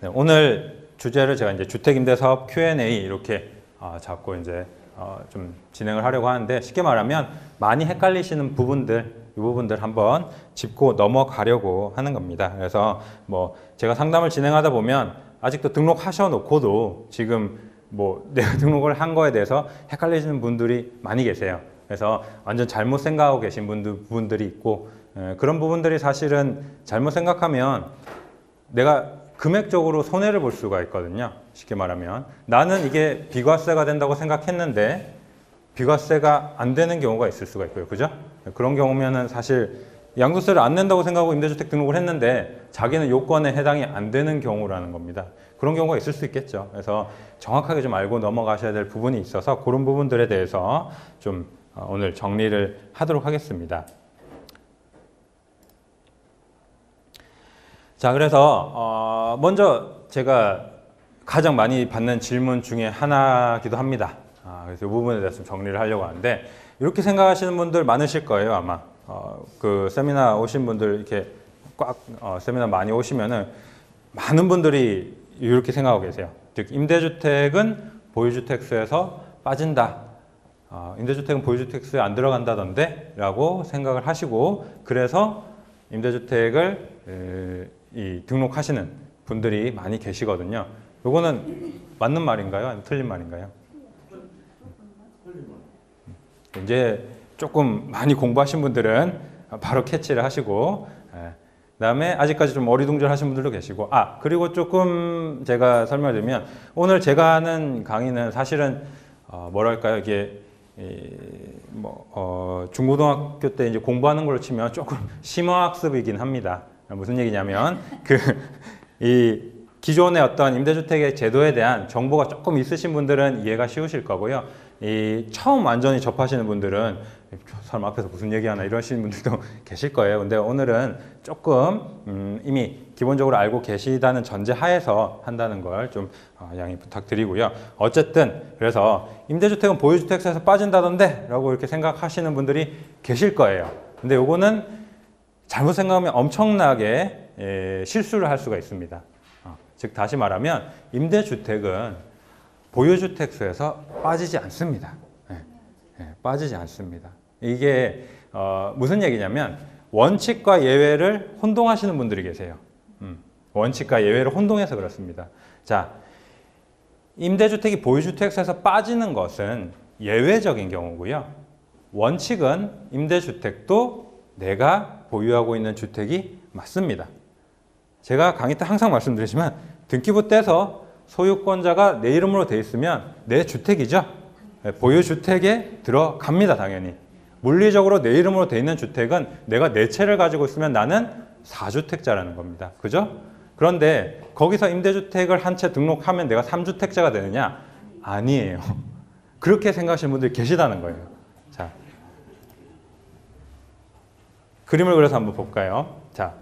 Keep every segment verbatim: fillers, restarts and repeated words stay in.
네, 오늘 주제를 제가 이제 주택임대사업 큐 앤 에이 이렇게 어, 잡고 이제 어, 좀 진행을 하려고 하는데, 쉽게 말하면 많이 헷갈리시는 부분들, 이 부분들 한번 짚고 넘어가려고 하는 겁니다. 그래서 뭐 제가 상담을 진행하다 보면 아직도 등록하셔 놓고도 지금 뭐 내가 등록을 한 거에 대해서 헷갈리시는 분들이 많이 계세요. 그래서 완전 잘못 생각하고 계신 분들, 부분들이 있고, 에, 그런 부분들이 사실은 잘못 생각하면 내가 금액적으로 손해를 볼 수가 있거든요. 쉽게 말하면 나는 이게 비과세가 된다고 생각했는데 비과세가 안 되는 경우가 있을 수가 있고요. 그죠? 그런 경우면은 사실 양도세를 안 낸다고 생각하고 임대주택 등록을 했는데 자기는 요건에 해당이 안 되는 경우라는 겁니다. 그런 경우가 있을 수 있겠죠. 그래서 정확하게 좀 알고 넘어가셔야 될 부분이 있어서 그런 부분들에 대해서 좀 오늘 정리를 하도록 하겠습니다. 자, 그래서 어 먼저 제가 가장 많이 받는 질문 중에 하나기도 합니다. 아, 그래서 이 부분에 대해서 좀 정리를 하려고 하는데, 이렇게 생각하시는 분들 많으실 거예요, 아마. 어, 그 세미나 오신 분들 이렇게 꽉 어, 세미나 많이 오시면은 많은 분들이 이렇게 생각하고 계세요. 즉, 임대주택은 보유주택수에서 빠진다. 어, 임대주택은 보유주택수에 안 들어간다던데? 라고 생각을 하시고, 그래서 임대주택을 에, 이 등록하시는 분들이 많이 계시거든요. 요거는 맞는 말인가요? 아니면 틀린 말인가요? 이제 조금 많이 공부하신 분들은 바로 캐치를 하시고, 예. 그다음에 아직까지 좀 어리둥절하신 분들도 계시고, 아 그리고 조금 제가 설명드리면, 오늘 제가 하는 강의는 사실은 어, 뭐랄까요, 이게 이, 뭐 어, 중고등학교 때 이제 공부하는 걸로 치면 조금 심화학습이긴 합니다. 무슨 얘기냐면 그 이 기존의 어떤 임대주택의 제도에 대한 정보가 조금 있으신 분들은 이해가 쉬우실 거고요. 이 처음 완전히 접하시는 분들은 사람 앞에서 무슨 얘기하나 이러시는 분들도 계실 거예요. 근데 오늘은 조금 음, 이미 기본적으로 알고 계시다는 전제 하에서 한다는 걸 좀 어, 양해 부탁드리고요. 어쨌든 그래서 임대주택은 보유주택세에서 빠진다던데 라고 이렇게 생각하시는 분들이 계실 거예요. 근데 요거는 잘못 생각하면 엄청나게 예, 실수를 할 수가 있습니다. 어, 즉 다시 말하면 임대주택은 보유주택수에서 빠지지 않습니다. 예, 예, 빠지지 않습니다. 이게 어, 무슨 얘기냐면 원칙과 예외를 혼동하시는 분들이 계세요. 음, 원칙과 예외를 혼동해서 그렇습니다. 자, 임대주택이 보유주택수에서 빠지는 것은 예외적인 경우고요. 원칙은 임대주택도 내가 보유하고 있는 주택이 맞습니다. 제가 강의 때 항상 말씀드리지만 등기부 떼서 소유권자가 내 이름으로 돼 있으면 내 주택이죠. 보유주택에 들어갑니다, 당연히. 물리적으로 내 이름으로 돼 있는 주택은 내가 네 채를 가지고 있으면 나는 사주택자라는 겁니다. 그죠? 그런데 거기서 임대주택을 한 채 등록하면 내가 삼주택자가 되느냐? 아니에요. 그렇게 생각하시는 분들이 계시다는 거예요. 자, 그림을 그려서 한번 볼까요? 자,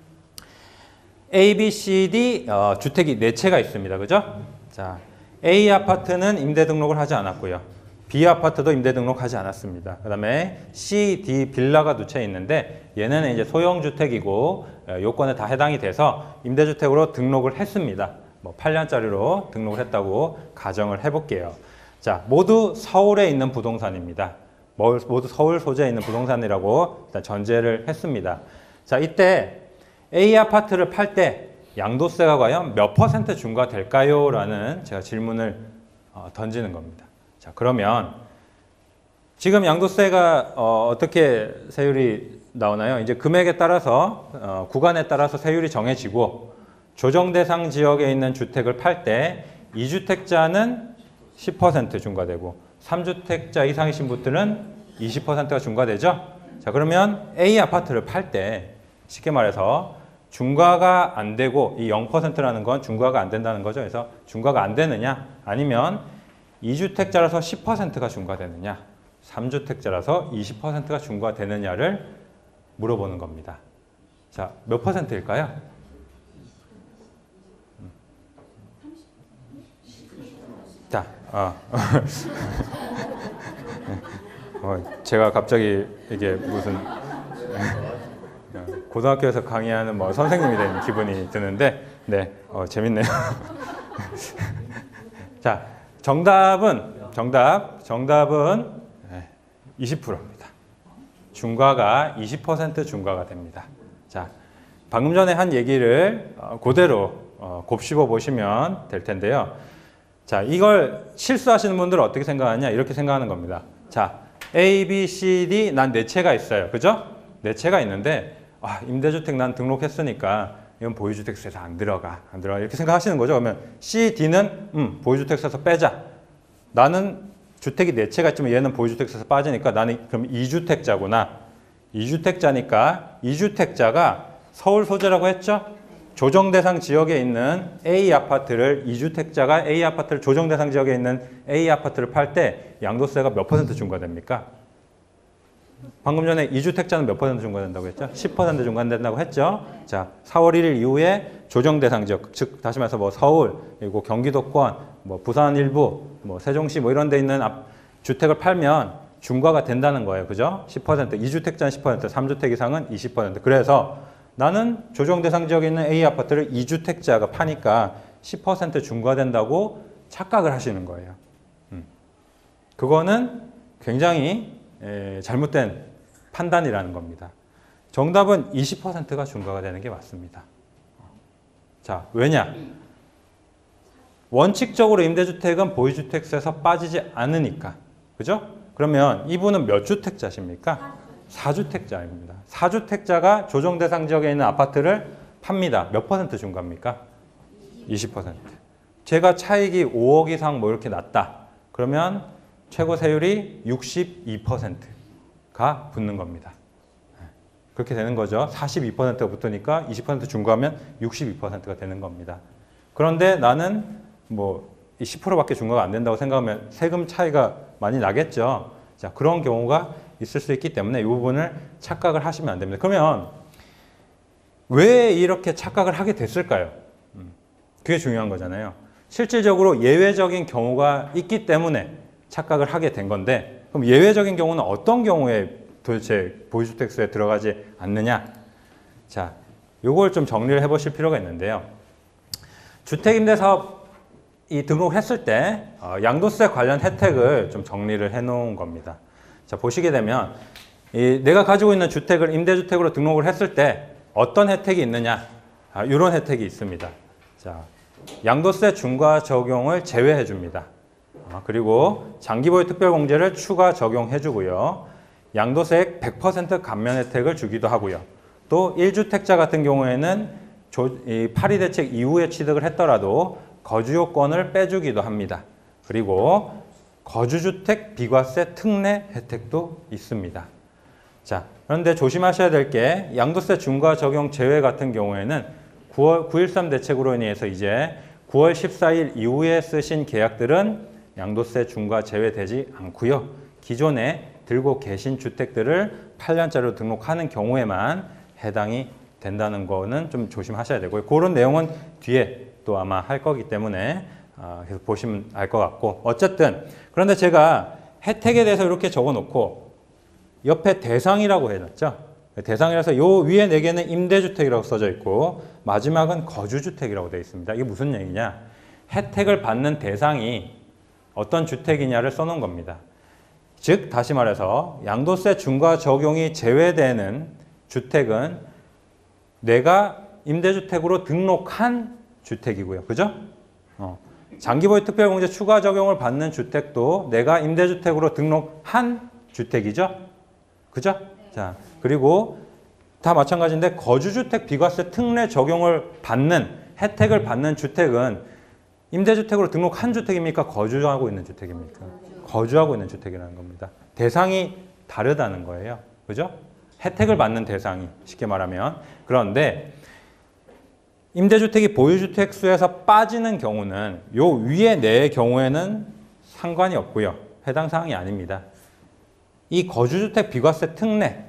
A, B, C, D 어, 주택이 네 채가 있습니다. 그죠? 자, A 아파트는 임대 등록을 하지 않았고요. B 아파트도 임대 등록하지 않았습니다. 그 다음에 C, D 빌라가 두 채 있는데 얘는 이제 소형주택이고 요건에 다 해당이 돼서 임대주택으로 등록을 했습니다. 뭐 팔 년짜리로 등록을 했다고 가정을 해볼게요. 자, 모두 서울에 있는 부동산입니다. 모두 서울 소재에 있는 부동산이라고 일단 전제를 했습니다. 자, 이때 A 아파트를 팔 때 양도세가 과연 몇 퍼센트 중과될까요? 라는 제가 질문을 어, 던지는 겁니다. 자, 그러면 지금 양도세가 어, 어떻게 세율이 나오나요? 이제 금액에 따라서 어, 구간에 따라서 세율이 정해지고, 조정 대상 지역에 있는 주택을 팔 때 이주택자는 십 퍼센트 중과되고 삼주택자 이상이신 분들은 이십 퍼센트가 중과되죠. 자, 그러면 A 아파트를 팔 때 쉽게 말해서 중과가 안 되고, 이 영 퍼센트라는 건 중과가 안 된다는 거죠. 그래서 중과가 안 되느냐, 아니면 이주택자라서 십 퍼센트가 중과되느냐, 삼주택자라서 이십 퍼센트가 중과되느냐를 물어보는 겁니다. 자, 몇 퍼센트일까요? 자, 어. 어, 제가 갑자기 이게 무슨 고등학교에서 강의하는 뭐 선생님이 된 기분이 드는데, 네, 어, 재밌네요. 자, 정답은 정답 정답은 이십 퍼센트입니다. 중과가 이십 퍼센트 중과가 됩니다. 자, 방금 전에 한 얘기를 그대로 곱씹어 보시면 될 텐데요. 자, 이걸 실수하시는 분들은 어떻게 생각하냐? 이렇게 생각하는 겁니다. 자, A, B, C, D 난 네 채가 있어요. 그죠? 네 채가 있는데 아, 임대주택 난 등록했으니까 이건 보유주택세에서 안 들어가. 안 들어가. 이렇게 생각하시는 거죠. 그러면 C, D는 음, 보유주택세에서 빼자. 나는 주택이 네 채가 있지만 얘는 보유주택세에서 빠지니까 나는 그럼 이 주택자구나. 이 주택자니까 이 주택자가 서울 소재라고 했죠? 조정대상 지역에 있는 A 아파트를 이 주택자가 A 아파트를 조정대상 지역에 있는 A 아파트를 팔 때 양도세가 몇 퍼센트 중과됩니까? 방금 전에 이 주택자는 몇 퍼센트 중과된다고 했죠? 십 퍼센트 중과된다고 했죠? 자, 사월 일일 이후에 조정대상 지역, 즉 다시 말해서 뭐 서울, 그리고 경기도권, 뭐 부산 일부, 뭐 세종시 뭐 이런 데 있는 주택을 팔면 중과가 된다는 거예요. 그죠? 십 퍼센트, 이 주택자는 십 퍼센트, 삼 주택 이상은 이십 퍼센트. 그래서 나는 조정대상 지역에 있는 A 아파트를 이 주택자가 파니까 십 퍼센트 중과된다고 착각을 하시는 거예요. 음. 그거는 굉장히 에, 잘못된 판단이라는 겁니다. 정답은 이십 퍼센트가 중과가 되는 게 맞습니다. 자, 왜냐? 원칙적으로 임대주택은 보유주택세에서 빠지지 않으니까. 그죠? 그러면 이분은 몇 주택자십니까? 사 주택자입니다. 사 주택자가 조정대상 지역에 있는 아파트를 팝니다. 몇 퍼센트 중과입니까? 이십 퍼센트. 제가 차익이 오억 이상 뭐 이렇게 났다. 그러면 최고 세율이 육십이 퍼센트가 붙는 겁니다. 그렇게 되는 거죠. 사십이 퍼센트가 붙으니까 이십 퍼센트 중과하면 육십이 퍼센트가 되는 겁니다. 그런데 나는 뭐 십 퍼센트밖에 중과가 안 된다고 생각하면 세금 차이가 많이 나겠죠. 자, 그런 경우가 있을 수 있기 때문에 이 부분을 착각을 하시면 안 됩니다. 그러면 왜 이렇게 착각을 하게 됐을까요? 그게 중요한 거잖아요. 실질적으로 예외적인 경우가 있기 때문에 착각을 하게 된 건데 그럼 예외적인 경우는 어떤 경우에 도대체 보유주택수에 들어가지 않느냐? 자, 요걸 좀 정리를 해보실 필요가 있는데요. 주택임대사업 이 등록했을 때 어, 양도세 관련 혜택을 좀 정리를 해놓은 겁니다. 자, 보시게 되면 이 내가 가지고 있는 주택을 임대주택으로 등록을 했을 때 어떤 혜택이 있느냐? 아, 이런 혜택이 있습니다. 자, 양도세 중과 적용을 제외해 줍니다. 아, 그리고 장기보유 특별공제를 추가 적용해 주고요. 양도세액 백 퍼센트 감면 혜택을 주기도 하고요. 또 일 주택자 같은 경우에는 조, 이 파리 대책 이후에 취득을 했더라도 거주요건을 빼주기도 합니다. 그리고 거주주택 비과세 특례 혜택도 있습니다. 자, 그런데 조심하셔야 될 게 양도세 중과 적용 제외 같은 경우에는 구월 구일삼 대책으로 인해서 이제 구월 십사일 이후에 쓰신 계약들은 양도세 중과 제외되지 않고요. 기존에 들고 계신 주택들을 팔 년짜리로 등록하는 경우에만 해당이 된다는 거는 좀 조심하셔야 되고요. 그런 내용은 뒤에 또 아마 할 거기 때문에 어, 계속 보시면 알 것 같고 어쨌든 그런데 제가 혜택에 대해서 이렇게 적어놓고 옆에 대상이라고 해놨죠. 대상이라서 요 위에 네 개는 임대주택이라고 써져 있고 마지막은 거주주택이라고 되어 있습니다. 이게 무슨 얘기냐? 혜택을 받는 대상이 어떤 주택이냐를 써놓은 겁니다. 즉 다시 말해서 양도세 중과 적용이 제외되는 주택은 내가 임대주택으로 등록한 주택이고요. 그죠? 어. 장기보유 특별공제 추가 적용을 받는 주택도 내가 임대주택으로 등록한 주택이죠? 그죠? 자, 그리고 다 마찬가지인데 거주주택 비과세 특례 적용을 받는 혜택을 받는 주택은 임대주택으로 등록한 주택입니까? 거주하고 있는 주택입니까? 거주하고 있는 주택이라는 겁니다. 대상이 다르다는 거예요. 그죠? 혜택을 받는 대상이 쉽게 말하면. 그런데 임대주택이 보유주택 수에서 빠지는 경우는 요 위에 네 경우에는 상관이 없고요. 해당 사항이 아닙니다. 이 거주주택 비과세 특례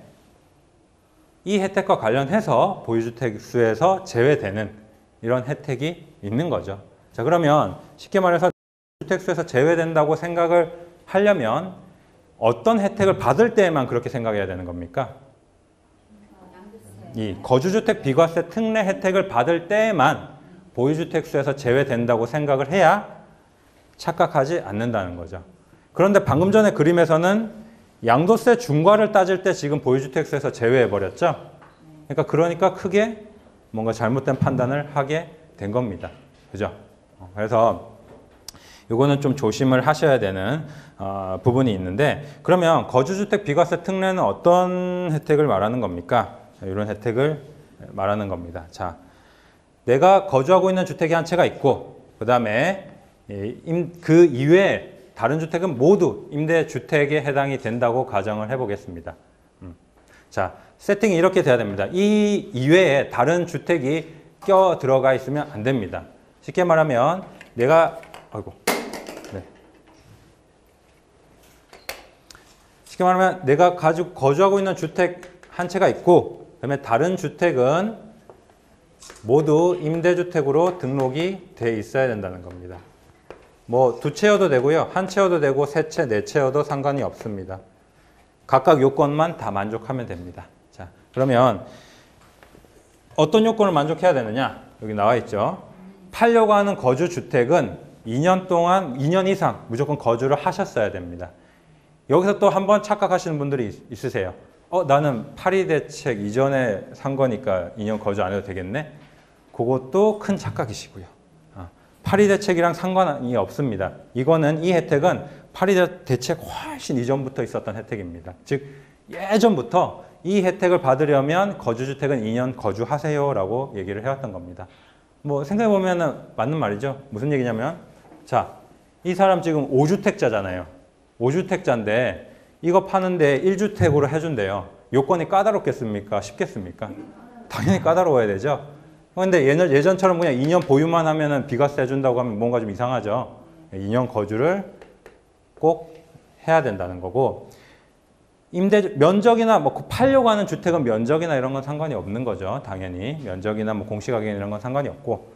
이 혜택과 관련해서 보유주택 수에서 제외되는 이런 혜택이 있는 거죠. 자, 그러면 쉽게 말해서 주택수에서 제외된다고 생각을 하려면 어떤 혜택을 받을 때에만 그렇게 생각해야 되는 겁니까? 이 거주주택 비과세 특례 혜택을 받을 때에만 보유주택수에서 제외된다고 생각을 해야 착각하지 않는다는 거죠. 그런데 방금 전에 그림에서는 양도세 중과를 따질 때 지금 보유주택수에서 제외해버렸죠. 그러니까 그러니까 크게 뭔가 잘못된 판단을 하게 된 겁니다. 그죠? 그래서 이거는 좀 조심을 하셔야 되는 어, 부분이 있는데, 그러면 거주주택 비과세 특례는 어떤 혜택을 말하는 겁니까? 이런 혜택을 말하는 겁니다. 자, 내가 거주하고 있는 주택이 한 채가 있고, 그 다음에 그 이외에 다른 주택은 모두 임대주택에 해당이 된다고 가정을 해보겠습니다. 음. 자, 세팅이 이렇게 돼야 됩니다. 이 이외에 다른 주택이 껴 들어가 있으면 안 됩니다. 쉽게 말하면 내가 아이고, 네. 쉽게 말하면 내가 가지고 거주하고 있는 주택 한 채가 있고, 그다음에 다른 주택은 모두 임대주택으로 등록이 돼 있어야 된다는 겁니다. 뭐 두 채여도 되고요, 한 채여도 되고, 세 채, 네 채여도 상관이 없습니다. 각각 요건만 다 만족하면 됩니다. 자, 그러면 어떤 요건을 만족해야 되느냐? 여기 나와 있죠. 팔려고 하는 거주주택은 이 년 동안, 이 년 이상 무조건 거주를 하셨어야 됩니다. 여기서 또 한번 착각하시는 분들이 있, 있으세요. 어, 나는 파리 대책 이전에 산 거니까 이 년 거주 안 해도 되겠네? 그것도 큰 착각이시고요. 어, 파리 대책이랑 상관이 없습니다. 이거는, 이 혜택은 파리 대책 훨씬 이전부터 있었던 혜택입니다. 즉, 예전부터 이 혜택을 받으려면 거주주택은 이 년 거주하세요라고 얘기를 해왔던 겁니다. 뭐 생각해보면 맞는 말이죠. 무슨 얘기냐면, 자, 이 사람 지금 오 주택자잖아요. 오 주택자인데 이거 파는데 일 주택으로 해준대요. 요건이 까다롭겠습니까? 쉽겠습니까? 당연히 까다로워야 되죠. 그런데 예전처럼 그냥 이 년 보유만 하면은 비과세 해준다고 하면 뭔가 좀 이상하죠. 이 년 거주를 꼭 해야 된다는 거고, 임대 면적이나 뭐 팔려고 하는 주택은 면적이나 이런 건 상관이 없는 거죠. 당연히 면적이나 뭐 공시가격 이런 건 상관이 없고,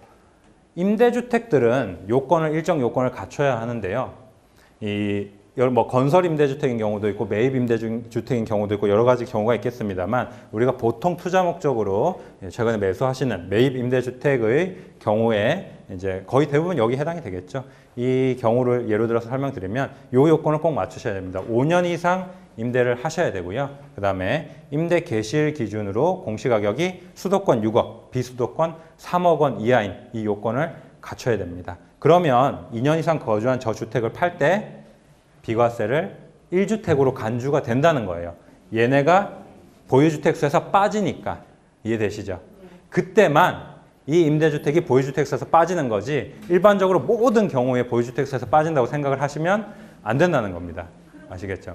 임대주택들은 요건을 일정 요건을 갖춰야 하는데요. 이 뭐 건설 임대주택인 경우도 있고 매입 임대주택인 경우도 있고 여러 가지 경우가 있겠습니다만, 우리가 보통 투자 목적으로 최근에 매수하시는 매입 임대주택의 경우에 이제 거의 대부분 여기 해당이 되겠죠. 이 경우를 예로 들어서 설명드리면 요 요건을 꼭 맞추셔야 됩니다. 오 년 이상 임대를 하셔야 되고요. 그 다음에 임대 개시일 기준으로 공시가격이 수도권 육억, 비수도권 삼억 원 이하인 이 요건을 갖춰야 됩니다. 그러면 이 년 이상 거주한 저 주택을 팔 때 비과세를 일 주택으로 간주가 된다는 거예요. 얘네가 보유주택수에서 빠지니까. 이해되시죠? 그때만 이 임대주택이 보유주택수에서 빠지는 거지, 일반적으로 모든 경우에 보유주택수에서 빠진다고 생각을 하시면 안 된다는 겁니다. 아시겠죠?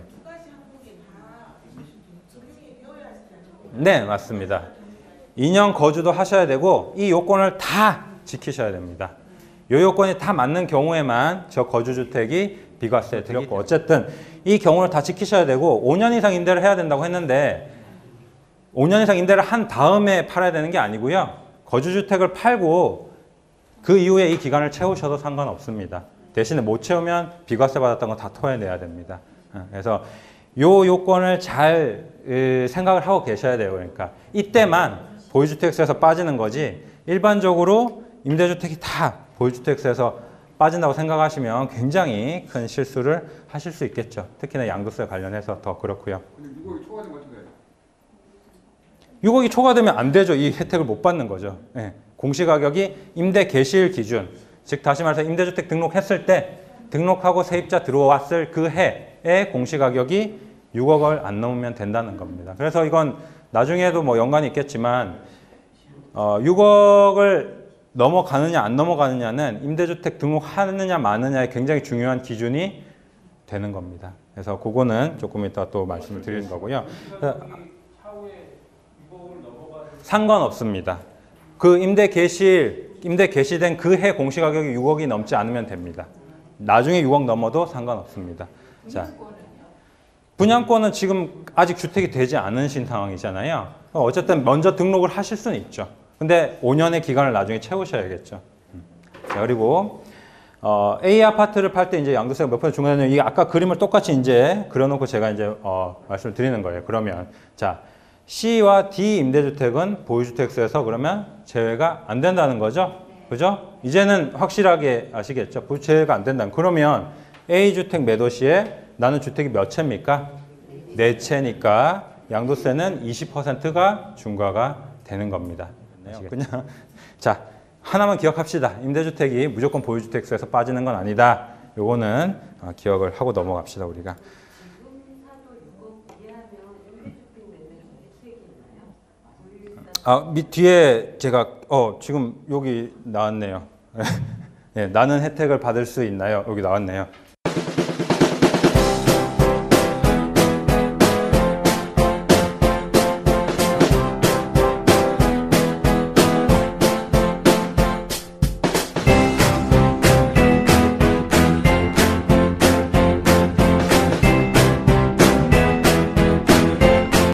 네, 맞습니다. 이 년 거주도 하셔야 되고 이 요건을 다 지키셔야 됩니다. 이 요건이 다 맞는 경우에만 저 거주주택이 비과세 드렸고, 어쨌든 이 경우를 다 지키셔야 되고, 오 년 이상 임대를 해야 된다고 했는데 오 년 이상 임대를 한 다음에 팔아야 되는 게 아니고요. 거주주택을 팔고 그 이후에 이 기간을 채우셔도 상관없습니다. 대신에 못 채우면 비과세 받았던 거 다 토해내야 됩니다. 그래서 요 요건을 잘 생각을 하고 계셔야 돼요. 그러니까 이때만 보유주택수에서 빠지는 거지, 일반적으로 임대주택이 다 보유주택수에서 빠진다고 생각하시면 굉장히 큰 실수를 하실 수 있겠죠. 특히나 양도세 관련해서 더 그렇고요. 근데 육억이 초과되면 어떻게 해요? 육억이 초과되면 안 되죠. 이 혜택을 못 받는 거죠. 네. 공시가격이 임대 개시일 기준, 즉 다시 말해서 임대주택 등록했을 때 등록하고 세입자 들어왔을 그 해에 공시가격이 육억을 안 넘으면 된다는 겁니다. 그래서 이건 나중에도 뭐 연관이 있겠지만 어, 육억을 넘어가느냐 안 넘어가느냐는 임대주택 등록하느냐 마느냐에 굉장히 중요한 기준이 되는 겁니다. 그래서 그거는 조금 이따 또 말씀을 드리는 거고요. 상관없습니다. 그 임대 개시일, 임대 개시된 그 해 공시가격이 육억이 넘지 않으면 됩니다. 나중에 육억 넘어도 상관없습니다. 자, 분양권은 지금 아직 주택이 되지 않으신 상황이잖아요. 어쨌든 먼저 등록을 하실 수는 있죠. 근데 오 년의 기간을 나중에 채우셔야겠죠. 자, 그리고 어, A 아파트를 팔 때 이제 양도세가 몇 퍼센트 중요하냐면, 이 아까 그림을 똑같이 이제 그려놓고 제가 이제 어, 말씀을 드리는 거예요. 그러면 자, C와 D 임대주택은 보유주택수에서 그러면 제외가 안 된다는 거죠. 그죠? 이제는 확실하게 아시겠죠? 부채가 안 된다. 그러면 A주택 매도 시에 나는 주택이 몇 채입니까? 네 채니까 양도세는 이십 퍼센트가 중과가 되는 겁니다. 그냥 자 하나만 기억합시다. 임대주택이 무조건 보유주택수에서 빠지는 건 아니다. 요거는 기억을 하고 넘어갑시다 우리가. 아, 밑 뒤에 제가 어 지금 여기 나왔네요. 네, 나는 혜택을 받을 수 있나요? 여기 나왔네요.